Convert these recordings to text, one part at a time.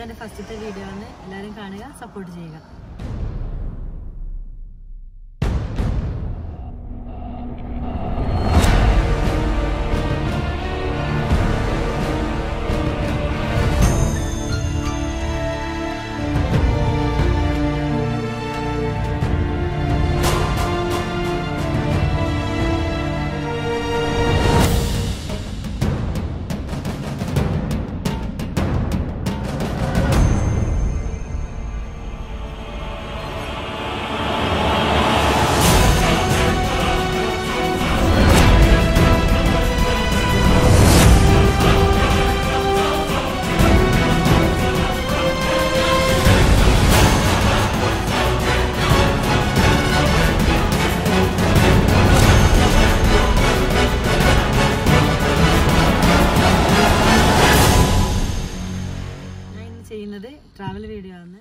ഇതെൻ്റെ ഫസ്റ്റത്തെ വീഡിയോ ആണ്. എല്ലാവരും കാണുക, സപ്പോർട്ട് ചെയ്യുക. ചെയ്യുന്നത് ട്രാവൽ വീഡിയോ ആണ്.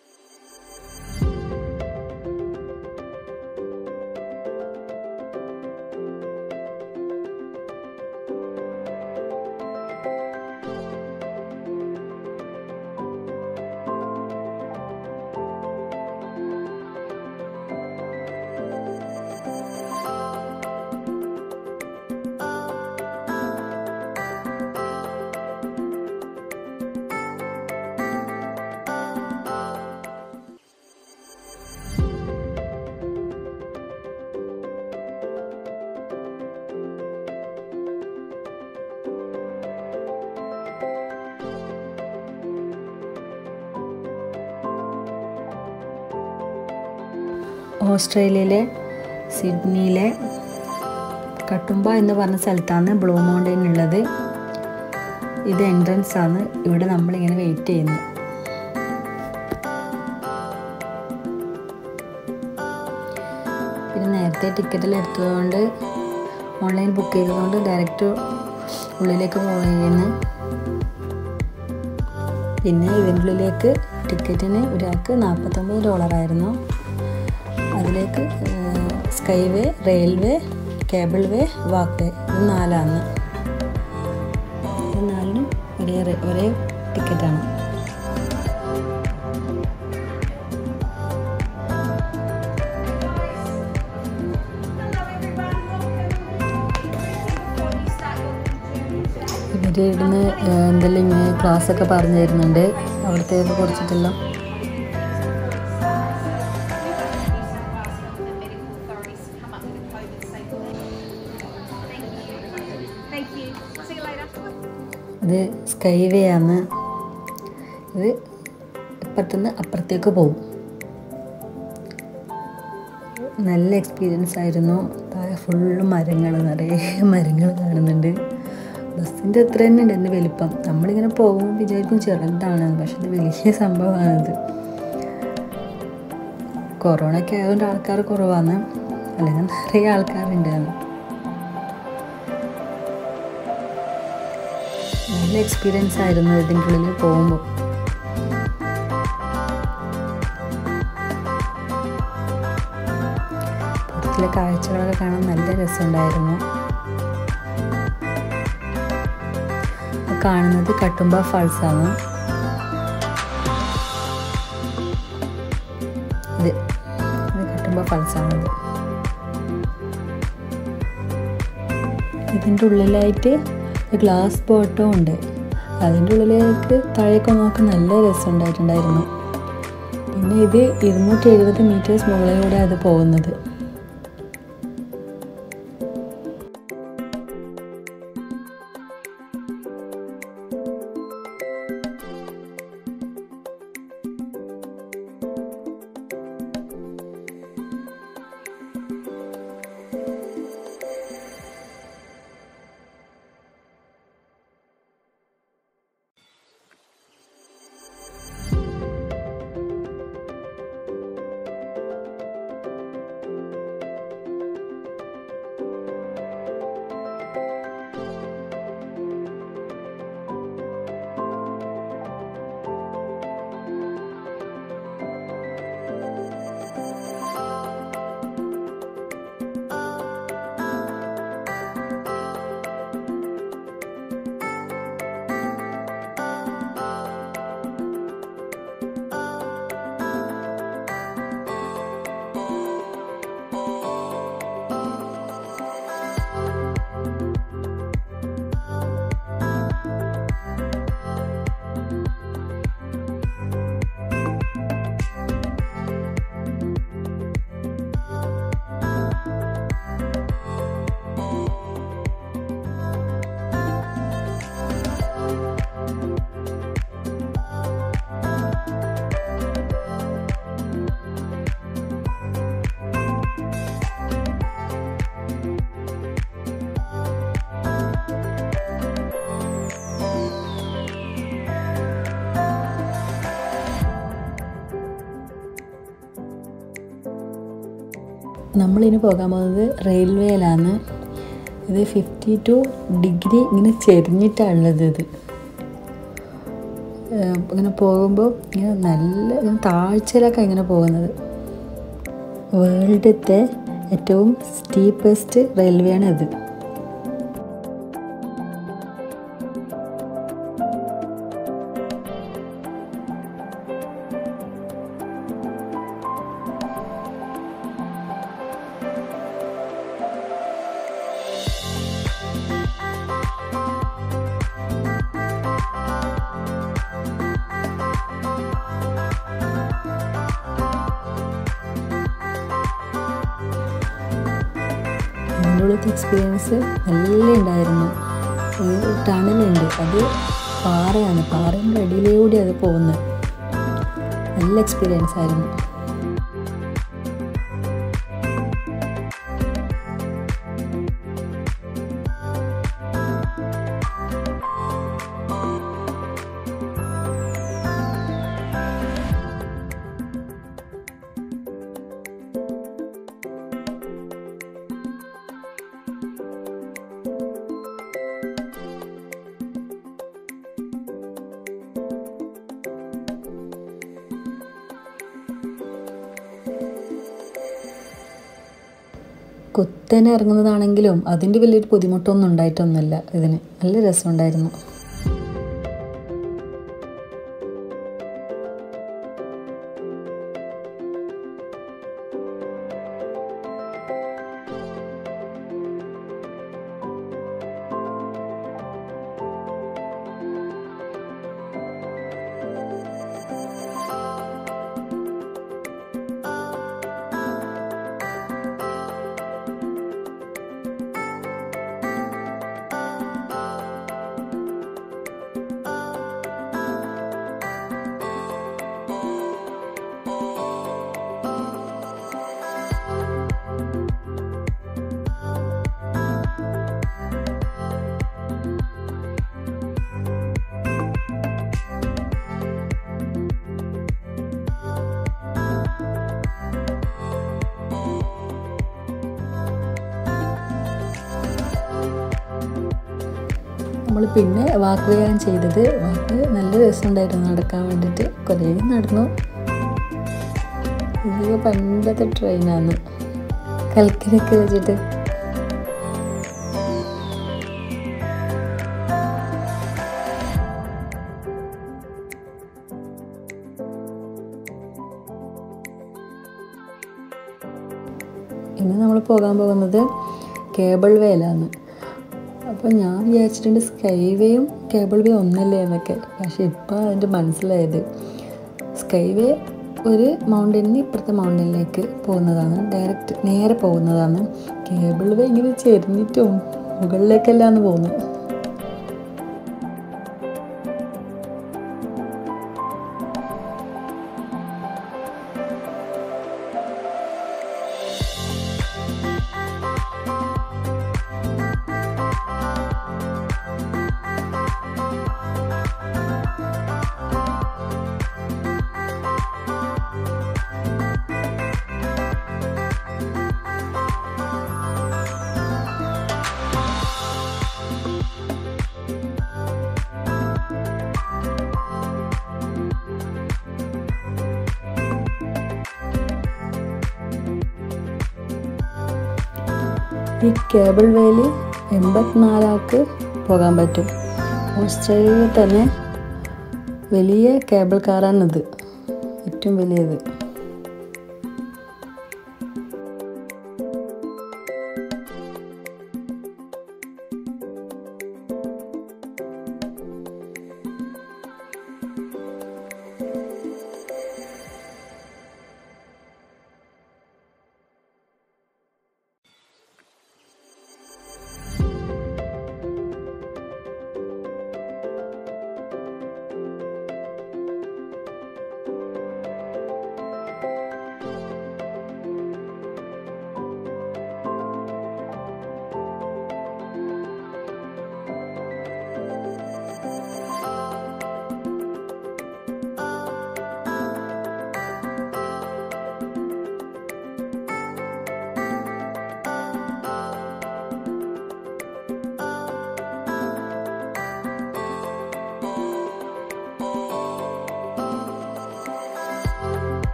ഓസ്ട്രേലിയയിലെ സിഡ്നിയിലെ കട്ടുംബ എന്ന് പറഞ്ഞ സ്ഥലത്താണ് ബ്ലൂ മൗണ്ടൻ ഉള്ളത്. ഇത് എൻട്രൻസ് ആണ്. ഇവിടെ നമ്മളിങ്ങനെ വെയിറ്റ് ചെയ്യുന്നു. പിന്നെ നേരത്തെ ടിക്കറ്റെല്ലാം എടുത്തതുകൊണ്ട് ഓൺലൈൻ ബുക്ക് ചെയ്തതുകൊണ്ട് ഡയറക്റ്റ് ഉള്ളിലേക്ക് പോവുകയാണ്. പിന്നെ ഇതിൻ്റെ ഉള്ളിലേക്ക് ടിക്കറ്റിന് ഒരാൾക്ക് $49 അതിലേക്ക് സ്കൈവേ, റെയിൽവേ, കേബിൾവേ, വാക്ക്വേ ഇത് 4 ഇത് 4നും ഒരേ ടിക്കറ്റാണ്. ഇവർ ഇവിടുന്ന് എന്തെല്ലാം ഇങ്ങനെ ക്ലാസ്സൊക്കെ പറഞ്ഞു തരുന്നുണ്ട് അവിടുത്തേക്ക് കുറിച്ചിട്ടെല്ലാം. ഇത് സ്കൈവേ ആണ്. ഇത് ഇപ്പുറത്തുനിന്ന് അപ്പുറത്തേക്ക് പോകും. നല്ല എക്സ്പീരിയൻസ് ആയിരുന്നു. താഴെ ഫുള്ള് മരങ്ങൾ, നിറയെ മരങ്ങൾ കാണുന്നുണ്ട്. ബസ്സിൻ്റെ അത്ര തന്നെ ഉണ്ട് എൻ്റെ വലിപ്പം. നമ്മളിങ്ങനെ പോകുമ്പോൾ വിചാരിക്കും ചെറുതാണ്, പക്ഷെ ഇത് വലിയ സംഭവമാണിത്. കൊറോണയൊക്കെ ആയതുകൊണ്ട് ആൾക്കാർ കുറവാണ്, അല്ലെങ്കിൽ നിറയെ ആൾക്കാരുണ്ടായിരുന്നു. നല്ല എക്സ്പീരിയൻസ് ആയിരുന്നു ഇതിൻ്റെ ഉള്ളിൽ പോകുമ്പോൾ. പുറത്തിലെ കാഴ്ചകളൊക്കെ കാണാൻ നല്ല രസമുണ്ടായിരുന്നു. കാണുന്നത് കട്ടുംബ ഫാൾസ് ആണ്. ഇത് കട്ടുംബ ഫാൾസ് ആണത്. ഇതിൻ്റെ ഉള്ളിലായിട്ട് ഗ്ലാസ് ബോട്ടും ഉണ്ട്. അതിൻ്റെ ഉള്ളിലേക്ക് താഴേക്ക് നോക്കാൻ നല്ല രസമുണ്ടായിട്ടുണ്ടായിരുന്നു. പിന്നെ ഇത് 270 മീറ്റേഴ്സ് മുകളിലൂടെ അത് പോകുന്നത്. നമ്മളിനി പോകാൻ പോകുന്നത് റെയിൽവേയിലാണ്. ഇത് 52 ഡിഗ്രി ഇങ്ങനെ ചെരിഞ്ഞിട്ടാണുള്ളത്. ഇത് ഇങ്ങനെ പോകുമ്പോൾ ഇങ്ങനെ നല്ല താഴ്ചയിലൊക്കെ ഇങ്ങനെ പോകുന്നത്. വേൾഡിലത്തെ ഏറ്റവും സ്റ്റീപ്പസ്റ്റ് റെയിൽവേ ആണ് ഇത്. അതിൻ്റെ എക്സ്പീരിയൻസ് നല്ല ഉണ്ടായിരുന്നു. ഒരു ടണലുണ്ട്, അത് പാറയാണ്, പാറയുടെ അടിയിലൂടെ അത് പോകുന്നത്. നല്ല എക്സ്പീരിയൻസ് ആയിരുന്നു. കുത്തനെ ഇറങ്ങുന്നതാണെങ്കിലും അതിൻ്റെ വലിയൊരു ബുദ്ധിമുട്ടൊന്നും ഉണ്ടായിട്ടൊന്നുമില്ല. ഇതിന് നല്ല രസമുണ്ടായിരുന്നു. നമ്മൾ പിന്നെ വാക്ക് വേ ആണ് ചെയ്തത്. വാക്ക് നല്ല രസമുണ്ടായിരുന്നു നടക്കാൻ വേണ്ടിയിട്ട്. കുറേ നടന്നു. ഇത് പണ്ടത്തെ ട്രെയിനാണ്, കൽക്കരൊക്കെ വെച്ചിട്ട്. ഇന്ന് നമ്മൾ പോകാൻ പോകുന്നത് കേബിൾ വേയിലാണ്. അപ്പോൾ ഞാൻ വിചാരിച്ചിട്ടുണ്ട് സ്കൈവേയും കേബിൾ വേ ഒന്നല്ലേ എന്നൊക്കെ. പക്ഷെ ഇപ്പോൾ അതിൻ്റെ മനസ്സിലായത് സ്കൈവേ ഒരു മൗണ്ടനിൽ നിന്ന് ഇപ്പുറത്തെ മൗണ്ടനിലേക്ക് പോകുന്നതാണ്, ഡയറക്റ്റ് നേരെ പോകുന്നതാണ്. കേബിൾ വേ ഇങ്ങനെ ചെരിഞ്ഞിട്ടും മുകളിലേക്കെല്ലാന്ന് പോകുന്നു. ഈ കേബിൾ വേയിൽ 84 ആൾക്ക് പോകാൻ പറ്റും. ഓസ്ട്രേലിയയിൽ തന്നെ വലിയ കേബിൾ കാറാണിത്, ഏറ്റവും വലിയത്.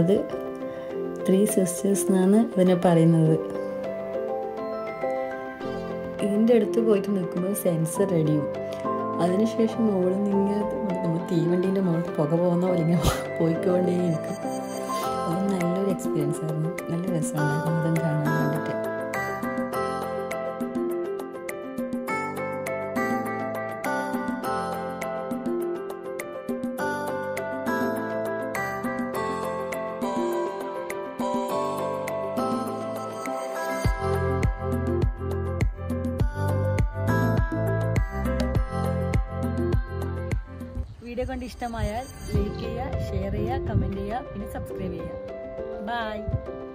പറയുന്നത് 3 sisters എന്നാണ് ഇതിനെ പറയുന്നത്. ഇതിൻ്റെ അടുത്ത് പോയിട്ട് നിൽക്കുമ്പോൾ സെൻസർ റെഡിയും. അതിനുശേഷം മുകളിൽ നിന്ന് നമ്മൾ തീവണ്ടീൻ്റെ മുകളിൽ പുക പോകുന്ന പോലെ ഇങ്ങനെ പോയിക്കൊണ്ടേയിരിക്കും. അത് നല്ലൊരു എക്സ്പീരിയൻസ് ആയിരുന്നു. നല്ല രസമുണ്ടായിരുന്നു അതും കാണാൻ വേണ്ടിയിട്ട്. വീഡിയോ കണ്ട് ഇഷ്ടമായാൽ ലൈക്ക് ചെയ്യുക, ഷെയർ ചെയ്യുക, കമൻറ്റ് ചെയ്യുക, പിന്നെ സബ്സ്ക്രൈബ് ചെയ്യുക. ബൈ.